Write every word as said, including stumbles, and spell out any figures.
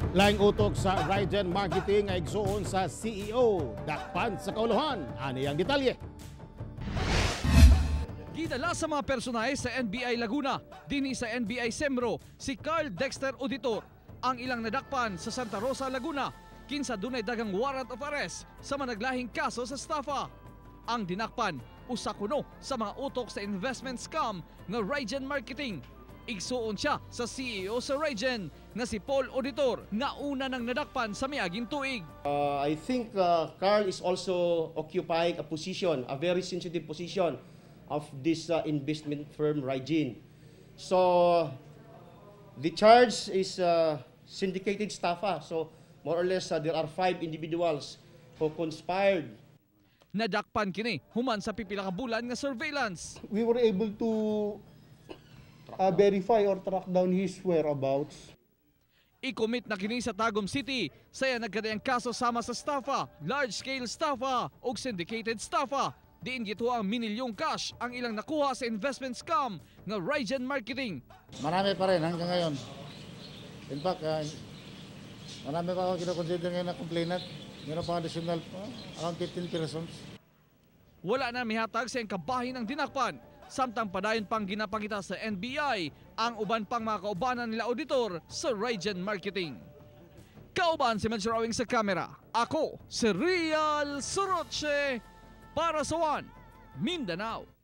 Laing utok sa Rygen Marketing ay igsuon sa C E O, dakpan sa kauluhan. Ano ang detalye? Gidala sa mga personahe sa N B I Laguna, dinhi sa N B I Semro, si Carl Dexter Auditor, ang ilang nadakpan sa Santa Rosa, Laguna, kinsa dunay dagang warrant of arrest sa managlahing kaso sa estafa. Ang dinakpan, usa kuno sa mga utok sa investment scam nga Rygen Marketing. Igsuon siya sa C E O sa Rygen na si Paul Auditor na una nang nadakpan sa miaging tuig. Uh, I think uh, Carl is also occupying a position, a very sensitive position of this uh, investment firm Rygen. So the charge is uh, syndicated estafa. So more or less uh, there are five individuals who conspired. Nadakpan kini human sa pipila ka bulan nga surveillance. We were able to uh, verify or track down his whereabouts. I-commit na kini sa Tagum City, saya nagkadayang kaso sama sa estafa, large-scale estafa o syndicated estafa. Diin gito ang minilyong cash ang ilang nakuha sa investment scam nga Rygen Marketing. Marami pa rin hanggang ngayon. In fact, uh, marami pa ako kinoconsider ngayon na complainant. Meron pa additional uh, around fifteen persons. Wala na mihatag sa kabahin ng dinakpan. Samtang padayon pang ginapangita sa N B I ang uban pang mga kaubanan nila auditor sa Rygen Marketing. Kauban si Medyo Rawing sa kamera. Ako si Real Soroche para sa One Mindanao.